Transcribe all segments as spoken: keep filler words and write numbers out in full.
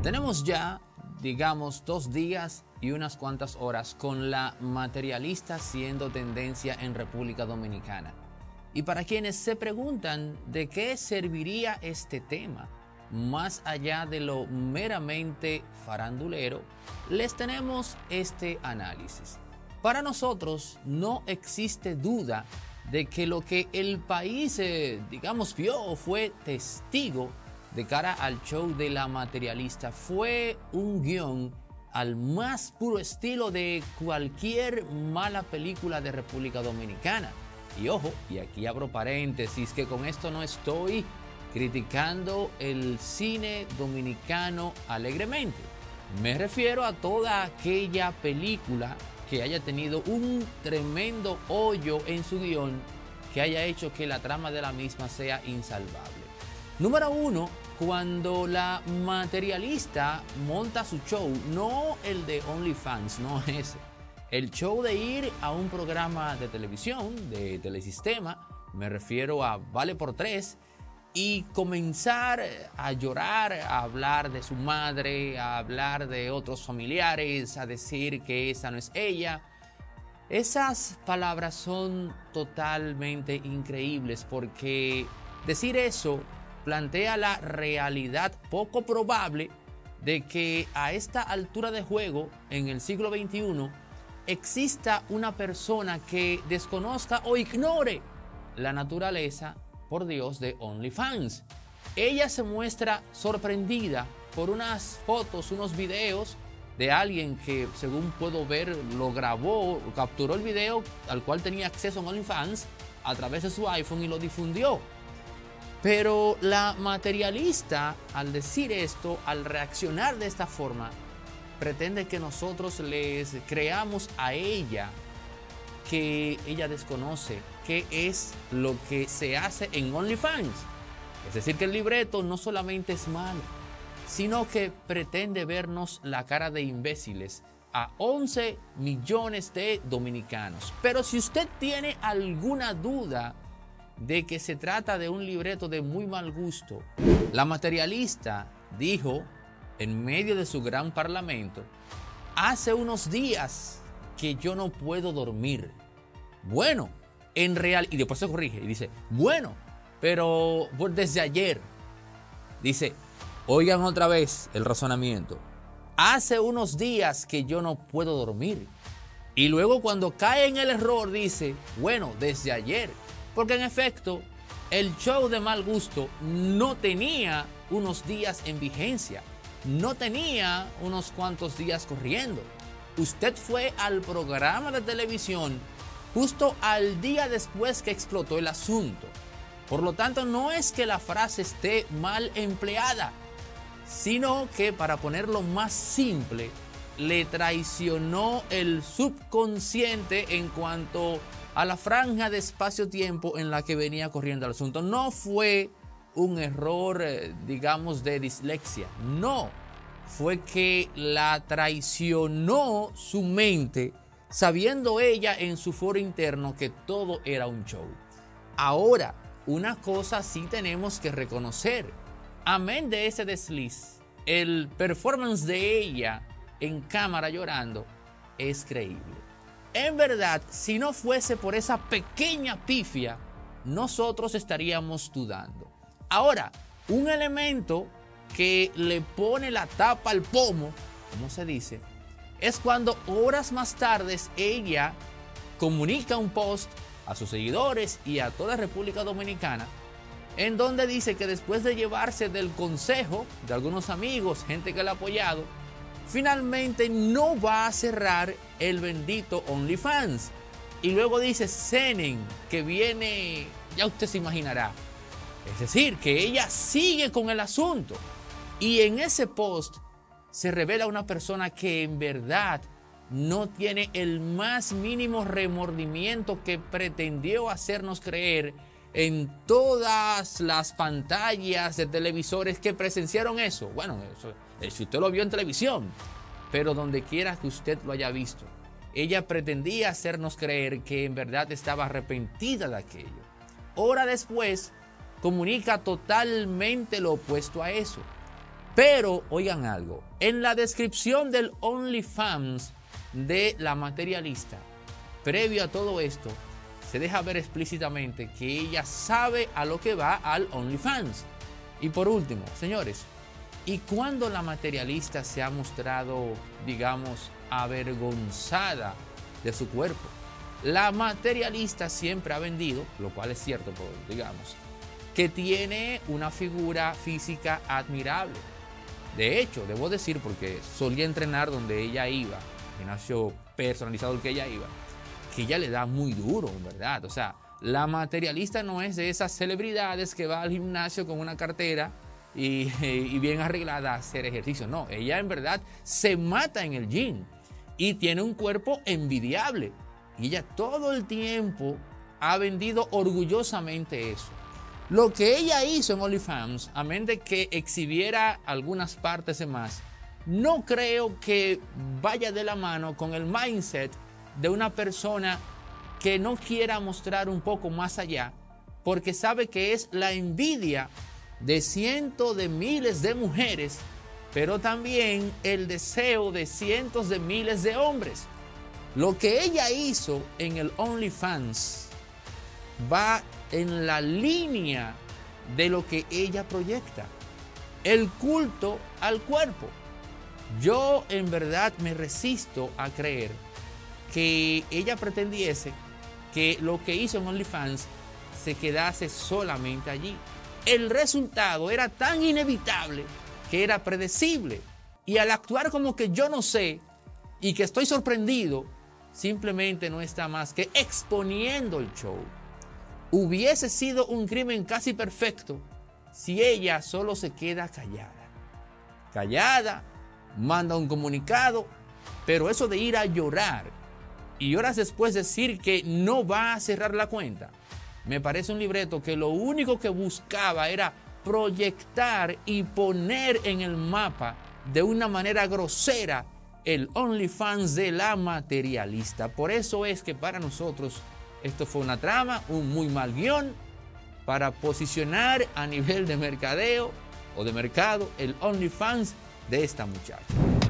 Tenemos ya, digamos, dos días y unas cuantas horas con la materialista siendo tendencia en República Dominicana. Y para quienes se preguntan de qué serviría este tema, más allá de lo meramente farandulero, les tenemos este análisis. Para nosotros no existe duda de que lo que el país, eh, digamos, vio o fue testigo de cara al show de la materialista fue un guión al más puro estilo de cualquier mala película de República Dominicana. Y ojo, y aquí abro paréntesis, que con esto no estoy criticando el cine dominicano alegremente. Me refiero a toda aquella película que haya tenido un tremendo hoyo en su guión que haya hecho que la trama de la misma sea insalvable. Número uno, cuando la materialista monta su show, no el de OnlyFans, no ese. El show de ir a un programa de televisión, de telesistema, me refiero a Vale por Tres, y comenzar a llorar, a hablar de su madre, a hablar de otros familiares, a decir que esa no es ella. Esas palabras son totalmente increíbles porque decir eso plantea la realidad poco probable de que a esta altura de juego, en el siglo veintiuno, exista una persona que desconozca o ignore la naturaleza, por Dios, de OnlyFans. Ella se muestra sorprendida por unas fotos, unos videos de alguien que, según puedo ver, lo grabó, capturó el video al cual tenía acceso en OnlyFans a través de su iPhone y lo difundió. Pero la materialista, al decir esto, al reaccionar de esta forma, pretende que nosotros les creamos a ella que ella desconoce qué es lo que se hace en OnlyFans. Es decir, que el libreto no solamente es malo, sino que pretende vernos la cara de imbéciles a once millones de dominicanos. Pero si usted tiene alguna duda de que se trata de un libreto de muy mal gusto, la materialista dijo en medio de su gran parlamento: hace unos días que yo no puedo dormir. Bueno, en real, y después se corrige y dice, bueno, pero desde ayer, dice, oigan otra vez el razonamiento, hace unos días que yo no puedo dormir. Y luego cuando cae en el error dice, bueno, desde ayer, porque en efecto el show de mal gusto no tenía unos días en vigencia, no tenía unos cuantos días corriendo. Usted fue al programa de televisión justo al día después que explotó el asunto. Por lo tanto, no es que la frase esté mal empleada, sino que, para ponerlo más simple, le traicionó el subconsciente en cuanto a la franja de espacio-tiempo en la que venía corriendo el asunto. No fue un error, digamos, de dislexia. No, fue que la traicionó su mente, sabiendo ella en su foro interno que todo era un show. Ahora, una cosa sí tenemos que reconocer. Amén de ese desliz, el performance de ella en cámara llorando es creíble. En verdad, si no fuese por esa pequeña pifia, nosotros estaríamos dudando. Ahora, un elemento que le pone la tapa al pomo, como se dice, es cuando horas más tarde ella comunica un post a sus seguidores y a toda República Dominicana, en donde dice que después de llevarse del consejo de algunos amigos, gente que la ha apoyado, finalmente no va a cerrar el bendito OnlyFans. Y luego dice, cenen, que viene, ya usted se imaginará. Es decir, que ella sigue con el asunto. Y en ese post se revela una persona que en verdad no tiene el más mínimo remordimiento que pretendió hacernos creer en todas las pantallas de televisores que presenciaron eso. Bueno, eso, si usted lo vio en televisión, pero donde quiera que usted lo haya visto, ella pretendía hacernos creer que en verdad estaba arrepentida de aquello. Hora después, comunica totalmente lo opuesto a eso. Pero, oigan algo, en la descripción del OnlyFans de la materialista, previo a todo esto, se deja ver explícitamente que ella sabe a lo que va al OnlyFans. Y por último, señores, ¿y cuándo la materialista se ha mostrado, digamos, avergonzada de su cuerpo? La materialista siempre ha vendido, lo cual es cierto, digamos, que tiene una figura física admirable. De hecho, debo decir, porque solía entrenar donde ella iba, gimnasio personalizado al que ella iba, que ella le da muy duro, ¿verdad? O sea, la materialista no es de esas celebridades que va al gimnasio con una cartera y, y bien arreglada a hacer ejercicio. No, ella en verdad se mata en el gym y tiene un cuerpo envidiable. Y ella todo el tiempo ha vendido orgullosamente eso. Lo que ella hizo en OnlyFans, a menos de que exhibiera algunas partes de más, no creo que vaya de la mano con el mindset de una persona que no quiera mostrar un poco más allá, porque sabe que es la envidia de cientos de miles de mujeres, pero también el deseo de cientos de miles de hombres. Lo que ella hizo en el OnlyFans va en la línea de lo que ella proyecta, el culto al cuerpo. Yo en verdad me resisto a creer que ella pretendiese que lo que hizo en OnlyFans se quedase solamente allí. El resultado era tan inevitable que era predecible. Y al actuar como que yo no sé y que estoy sorprendido, simplemente no está más que exponiendo el show. Hubiese sido un crimen casi perfecto si ella solo se queda callada. Callada, manda un comunicado, pero eso de ir a llorar y horas después decir que no va a cerrar la cuenta, me parece un libreto que lo único que buscaba era proyectar y poner en el mapa de una manera grosera el OnlyFans de la materialista. Por eso es que para nosotros esto fue una trama, un muy mal guión para posicionar a nivel de mercadeo o de mercado el OnlyFans de esta muchacha.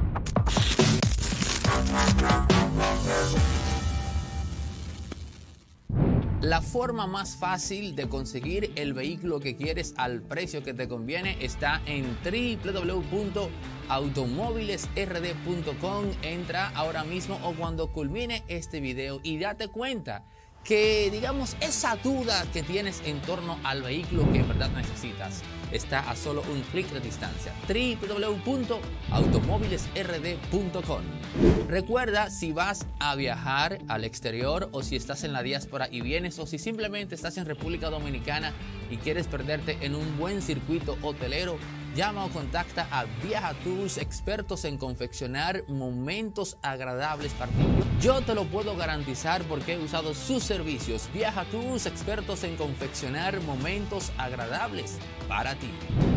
La forma más fácil de conseguir el vehículo que quieres al precio que te conviene está en w w w punto automóviles r d punto com. Entra ahora mismo o cuando culmine este video y date cuenta que, digamos, esa duda que tienes en torno al vehículo que en verdad necesitas está a solo un clic de distancia. w w w punto automóviles r d punto com. Recuerda, si vas a viajar al exterior o si estás en la diáspora y vienes, o si simplemente estás en República Dominicana y quieres perderte en un buen circuito hotelero, llama o contacta a Viaja Tours, expertos en confeccionar momentos agradables para ti. Yo te lo puedo garantizar porque he usado sus servicios. Viaja Tours, expertos en confeccionar momentos agradables para ti.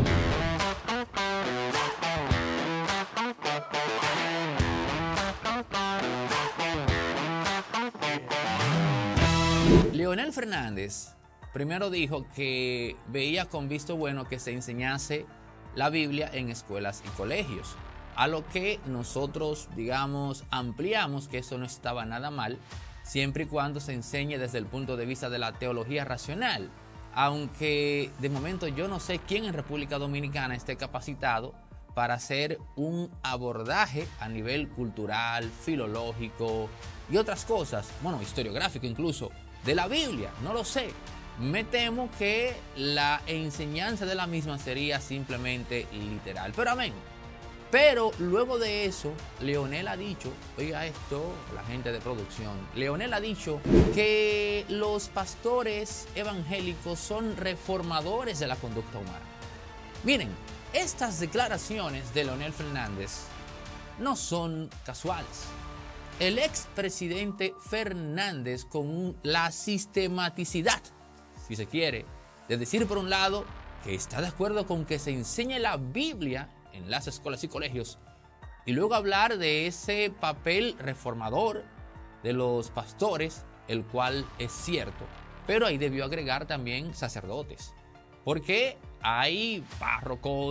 Leonel Fernández primero dijo que veía con visto bueno que se enseñase la Biblia en escuelas y colegios, a lo que nosotros, digamos, ampliamos que eso no estaba nada mal, siempre y cuando se enseñe desde el punto de vista de la teología racional, aunque de momento yo no sé quién en República Dominicana esté capacitado para hacer un abordaje a nivel cultural, filológico y otras cosas, bueno, historiográfico incluso, de la Biblia, no lo sé. Me temo que la enseñanza de la misma sería simplemente literal, pero amén. Pero luego de eso, Leonel ha dicho, oiga esto, la gente de producción, Leonel ha dicho que los pastores evangélicos son reformadores de la conducta humana. Miren, estas declaraciones de Leonel Fernández no son casuales. El expresidente Fernández, con la sistematicidad, si se quiere, de decir por un lado que está de acuerdo con que se enseñe la Biblia en las escuelas y colegios, y luego hablar de ese papel reformador de los pastores, el cual es cierto, pero ahí debió agregar también sacerdotes, porque hay párrocos,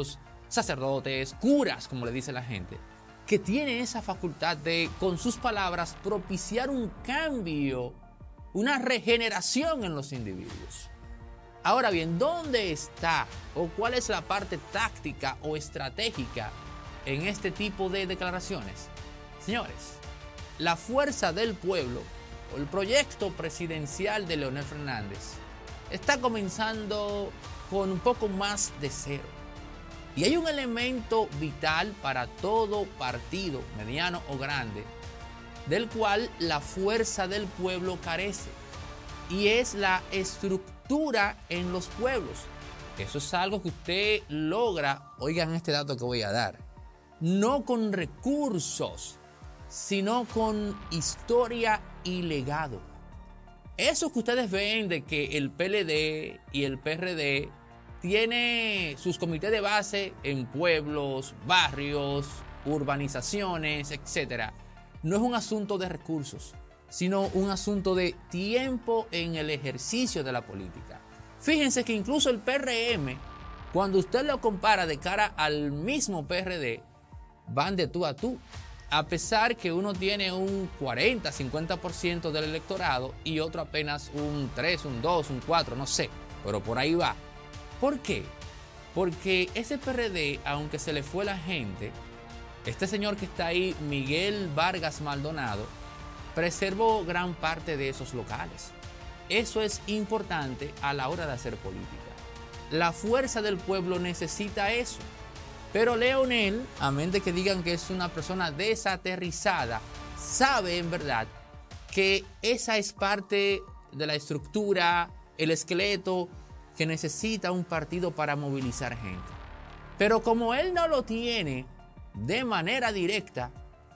sacerdotes, curas, como le dice la gente, que tienen esa facultad de, con sus palabras, propiciar un cambio, una regeneración en los individuos. Ahora bien, ¿dónde está o cuál es la parte táctica o estratégica en este tipo de declaraciones? Señores, la fuerza del pueblo o el proyecto presidencial de Leonel Fernández está comenzando con un poco más de cero. Y hay un elemento vital para todo partido, mediano o grande, del cual la fuerza del pueblo carece. Y es la estructura en los pueblos. Eso es algo que usted logra, oigan este dato que voy a dar, no con recursos, sino con historia y legado. Eso que ustedes ven de que el P L D y el P R D tiene sus comités de base en pueblos, barrios, urbanizaciones, etcétera, no es un asunto de recursos, sino un asunto de tiempo en el ejercicio de la política. Fíjense que incluso el P R M, cuando usted lo compara de cara al mismo P R D, van de tú a tú. A pesar que uno tiene un cuarenta, cincuenta por ciento del electorado y otro apenas un tres, un dos, un cuatro, no sé, pero por ahí va. ¿Por qué? Porque ese P R D, aunque se le fue la gente, este señor que está ahí, Miguel Vargas Maldonado, preservó gran parte de esos locales. Eso es importante a la hora de hacer política. La fuerza del pueblo necesita eso. Pero Leonel, a menos de que digan que es una persona desaterrizada, sabe en verdad que esa es parte de la estructura, el esqueleto que necesita un partido para movilizar gente. Pero como él no lo tiene de manera directa,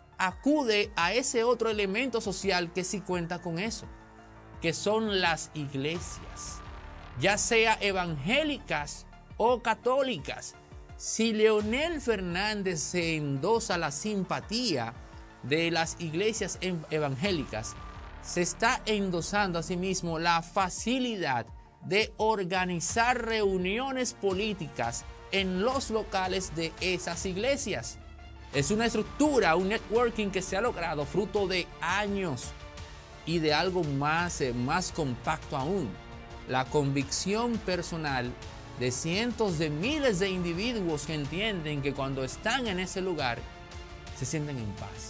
acude a ese otro elemento social que sí cuenta con eso, que son las iglesias, ya sea evangélicas o católicas. Si Leonel Fernández se endosa la simpatía de las iglesias evangélicas, se está endosando a sí mismo la facilidad de organizar reuniones políticas en los locales de esas iglesias. Es una estructura, un networking que se ha logrado fruto de años y de algo más, eh, más compacto aún, la convicción personal de cientos de miles de individuos que entienden que cuando están en ese lugar se sienten en paz.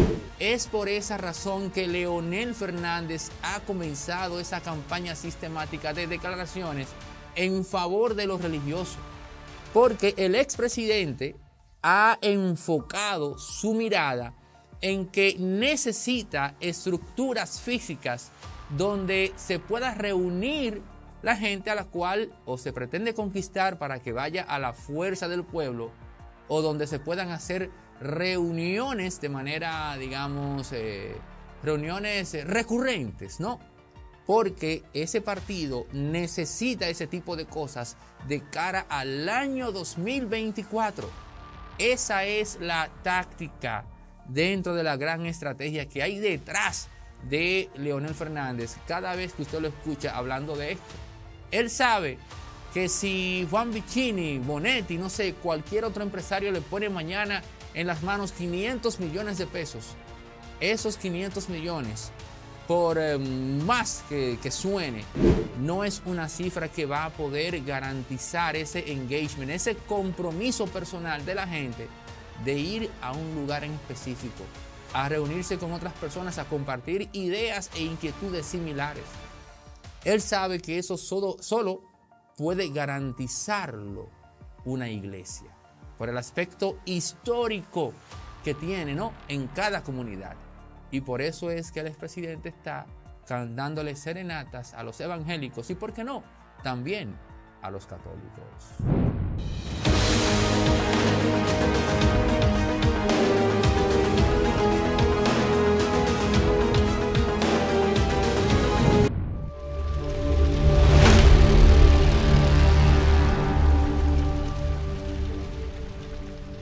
Es por esa razón que Leonel Fernández ha comenzado esa campaña sistemática de declaraciones en favor de los religiosos, porque el expresidente ha enfocado su mirada en que necesita estructuras físicas donde se pueda reunir la gente a la cual o se pretende conquistar para que vaya a la fuerza del pueblo, o donde se puedan hacer reuniones de manera, digamos, eh, reuniones recurrentes, ¿no? Porque ese partido necesita ese tipo de cosas de cara al año dos mil veinticuatro. Esa es la táctica dentro de la gran estrategia que hay detrás de Leonel Fernández cada vez que usted lo escucha hablando de esto. Él sabe que si Juan Vicini, Bonetti, no sé, cualquier otro empresario le pone mañana en las manos quinientos millones de pesos, esos quinientos millones, por eh, más que, que suene, no es una cifra que va a poder garantizar ese engagement, ese compromiso personal de la gente de ir a un lugar en específico, a reunirse con otras personas, a compartir ideas e inquietudes similares. Él sabe que eso solo, solo puede garantizarlo una iglesia, por el aspecto histórico que tiene, ¿no?, en cada comunidad. Y por eso es que el expresidente está dándole serenatas a los evangélicos y, ¿por qué no?, también a los católicos.